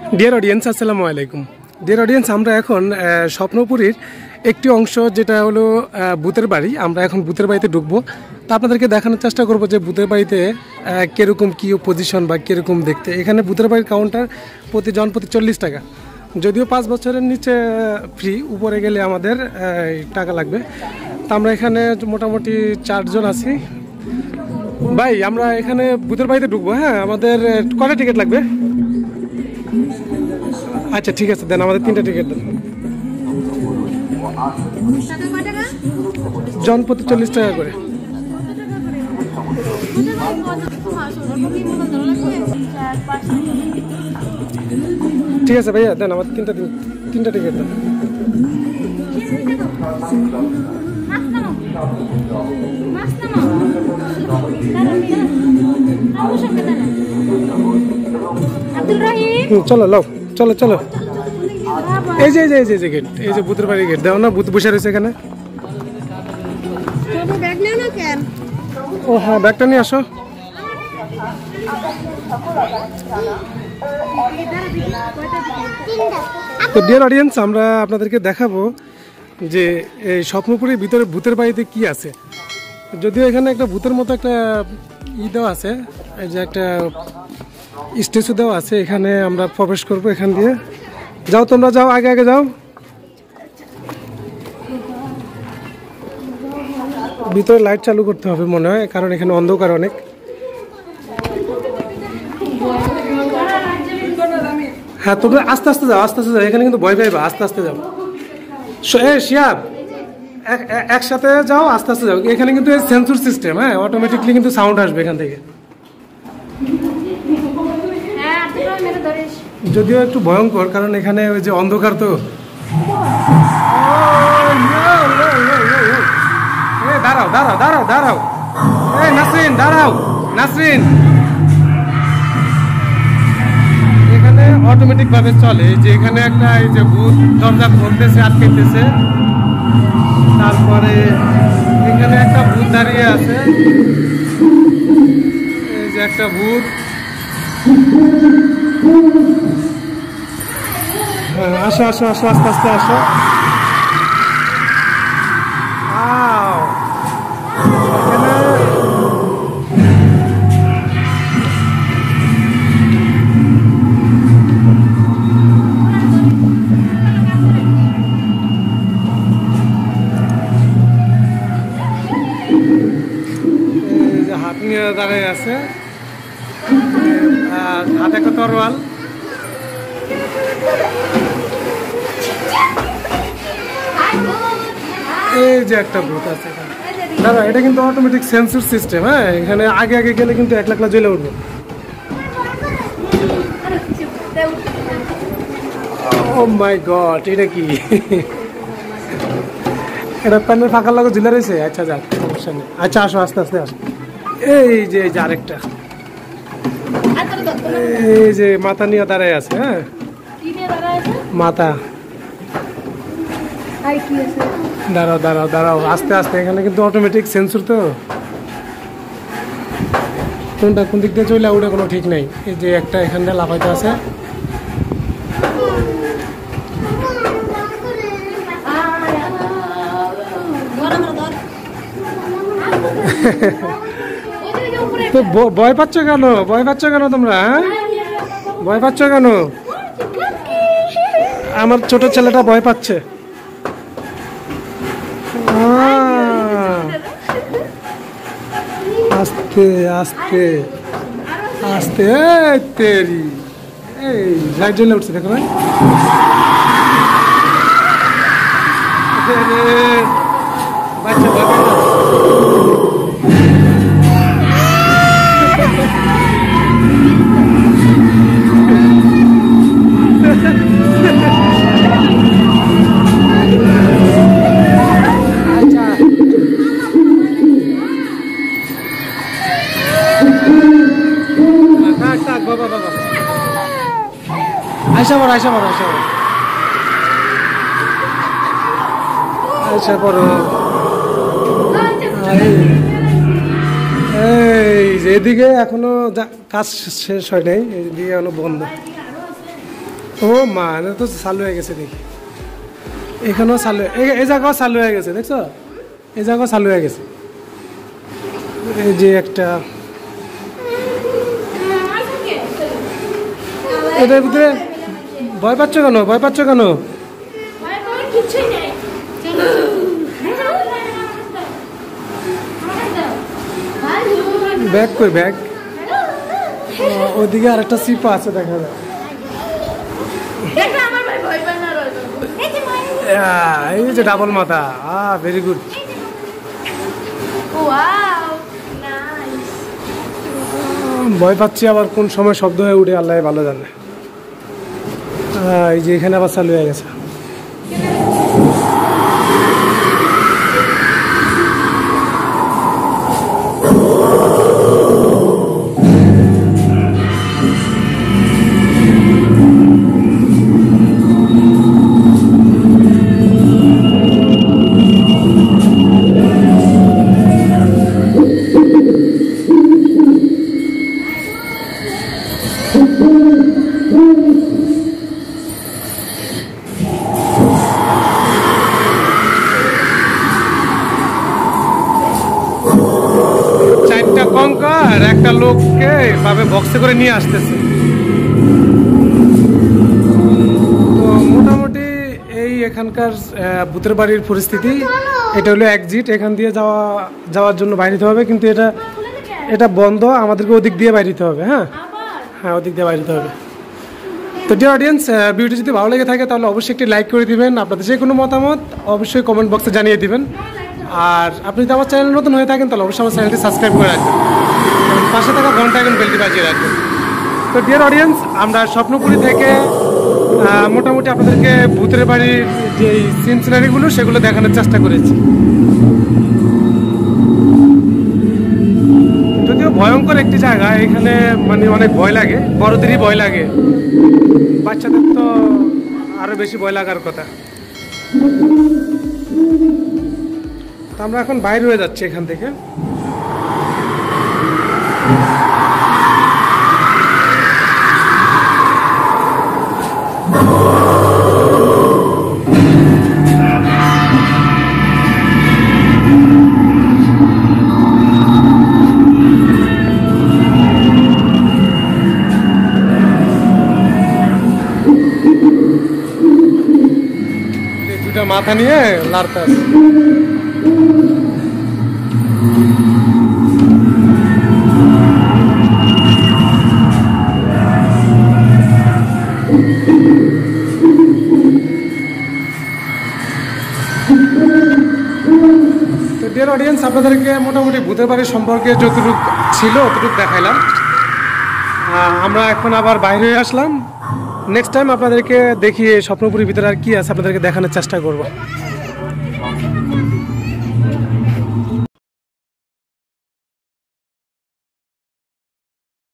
Dear audience, আসসালামু আলাইকুম। Dear audience, আমরা এখন স্বপ্নপুরীর একটি অংশ যেটা হলো ভূতের বাড়ি, আমরা এখন ভূতের বাড়িতে ঢুকবো। তা আপনাদেরকে দেখানোর চেষ্টা করবো যে ভূতের বাড়িতে কীরকম কী পজিশন বা কীরকম দেখতে। এখানে ভূতের বাড়ির কাউন্টার প্রতি 40 টাকা, যদিও 5 বছরের নিচে ফ্রি, উপরে গেলে আমাদের টাকা লাগবে। তা আমরা এখানে মোটামুটি 4 জন আছি। ভাই, আমরা এখানে ভূতের বাড়িতে ঢুকবো। হ্যাঁ, আমাদের কটা টিকিট লাগবে? আচ্ছা, ঠিক আছে, দেন আমাদের 3টা টিকিট দেন। জন প্রতি 40 টাকা করে। ঠিক আছে ভাইয়া, দেন আমাদের 3টা টিকিট দেন। চলো লাও, চলো চলো। এই যে গেট, এই যে ভূতের বাড়ির গেট, দেখো না ভূত বসে রয়েছে এখানে। ও হ্যাঁ, ব্যাগটা নিয়ে আসো। তো ডিয়ার অডিয়েন্স, আমরা আপনাদেরকে দেখাবো যে এই স্বপ্নপুরীর ভিতরে ভূতের বাড়িতে কি আছে। যদিও এখানে একটা ভূতের মতো একটা দেওয়া আছে, এই যে একটা স্ট্যাচু দেওয়া আছে। এখানে আমরা প্রবেশ করবো এখান দিয়ে। যাও, তোমরা যাও, আগে আগে যাও। ভিতরে লাইট চালু করতে হবে মনে হয়, কারণ এখানে অন্ধকার অনেক। হ্যাঁ, তোমরা আস্তে আস্তে যাও, আস্তে আস্তে যাও। এখানে কিন্তু ভয় পাইবা, আস্তে আস্তে যাও। শিয়াব, একসাথে যাও, আস্তে আস্তে যাও। এখানে কিন্তু সেন্সর সিস্টেম, হ্যাঁ, অটোমেটিকলি কিন্তু সাউন্ড আসবে এখান থেকে। যদিও একটু ভয়ঙ্কর, কারণ এখানে ওই যে অন্ধকার। তো দাঁড়াও দাঁড়াও দাঁড়াও দাঁড়াও, এই নাসরিন দাঁড়াও, নাসরিন। এখানে অটোমেটিক ভাবে চলে, যে এখানে একটা এই যে ভূত দরজা খুলতেছে, আটকেতেছে। তারপরে এখানে একটা ভূত দাঁড়িয়ে আছে, এই যে একটা ভূত। হ্যাঁ, আসো আসো আসো, আস্তে আস্তে আসো। হাত নিয়ে দাঁড়িয়ে আছে, হাতে একটা তরোয়াল। এই যে একটা ভূত আছে দাদা, এটা কিন্তু অটোমেটিক সেন্সর সিস্টেম। হ্যাঁ, এখানে আগে আগে গেলে কিন্তু 1 লাখ জ্বলে উঠবে। ও মাই গড, এটা কি? এটা প্যানের ফাঁকার লাগে ঝুলে রয়েছে। আচ্ছা, যাক, সমস্যা নেই। আচ্ছা, আসো, আস্তে আস্তে আসো। এই যে আরেকটা, এই যে মাথা নিয়ে দাঁড়ায় আছে। হ্যাঁ, মাথা। দাঁড়াও দাঁড়াও দাঁড়াও, আস্তে আস্তে। এখানে কিন্তু অটোমেটিক সেন্সর, তো কোনটা কোন দিক দিয়ে চলে ওটা কোনো ঠিক নেই। এই যে একটা এখান দিয়ে লাফাইতে আছে। তো ভয় পাচ্ছ কেন? ভয় পাচ্ছ কেন তোমরা? হ্যাঁ, ভয় পাচ্ছ কেন? আমার ছোট ছেলেটা ভয় পাচ্ছে। আস্তে আস্তে আস্তে, তেরি। এই লাইট জ্বলে উঠছে, দেখো ভাই। বাচ্চা ভয় পাচ্ছে। আইসা পড়ো। এই যে এদিকে এখনো কাজ শেষ হয় নাই, এদিকে এখনো বন্ধ। ও মা, এটা তো চালু হয়ে গেছে দেখি। এখানেও চালু, এই জায়গাও চালু হয়ে গেছে, দেখছো? এই জায়গাও চালু হয়ে গেছে। এই যে একটা, এটার ভিতরে ভয় পাচ্ছ কেন? ভয় পাচ্ছ কেন? ব্যাগ কই ব্যাগ? ওইদিকে আরেকটা সিপা আছে, দেখা যায়। এই যে ডাবল মাথা, ভেরি গুড। ভয় পাচ্ছি, আবার কোন সময় শব্দ হয়ে উঠে আল্লাহ ভালো জানে। এই যে এখানে আবার চালু হয়ে গেছে। কঙ্কার একটা লোককে ভাবে বক্সে করে নিয়ে আসতেছে। তো মোটামুটি এই এখানকার ভূতের বাড়ির পরিস্থিতি। এটা হলো এক্সিট, এখান দিয়ে যাওয়ার জন্য বাইরে হবে, কিন্তু এটা বন্ধ, আমাদেরকে ওদিক দিয়ে বাইরে হবে। হ্যাঁ হ্যাঁ, ওদিক দিয়ে বাইরে হবে। তো ডিয়ার অডিয়েন্স, ভিডিওটি যদি ভালো লেগে থাকে তাহলে অবশ্যই একটি লাইক করে দিবেন। আপনাদের যে কোনো মতামত অবশ্যই কমেন্ট বক্সে জানিয়ে দিবেন। আর আপনি যদি আমার চ্যানেল নতুন হয়ে থাকেন তাহলে অবশ্যই আমার চ্যানেলটি সাবস্ক্রাইব করে রাখবেন, পাশে থাকা ঘন্টা এখন বেলটি বাজিয়ে রাখবেন। তো ডিয়ার অডিয়েন্স, আমরা স্বপ্নপুরী থেকে মোটামুটি আপনাদেরকে ভূতের বাড়ির যে সিন সিনারিগুলো সেগুলো দেখানোর চেষ্টা করেছি। যদিও ভয়ঙ্কর একটি জায়গা, এখানে মানে অনেক ভয় লাগে, বড়দেরই ভয় লাগে, বাচ্চাদের তো আরো বেশি ভয় লাগার কথা। তো আমরা এখন বাইরে হয়ে যাচ্ছি এখান থেকে। দুটা মাথা নিয়ে লাড়তে আছে। ডিয়ার অডিয়েন্স, আপনাদেরকে মোটামুটি ভূতের বাড়ির সম্পর্কে যতটুকু ছিল ততটুকু দেখাইলাম। আমরা এখন আবার বাইরে হয়ে আসলাম। নেক্সট টাইম আপনাদেরকে দেখিয়ে স্বপ্নপুরীর ভিতরে আর কি আছে আপনাদেরকে দেখানোর চেষ্টা করব।